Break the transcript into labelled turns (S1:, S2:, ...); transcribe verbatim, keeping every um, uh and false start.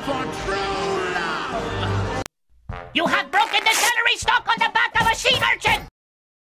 S1: for true love!
S2: You have broken the celery stalk on the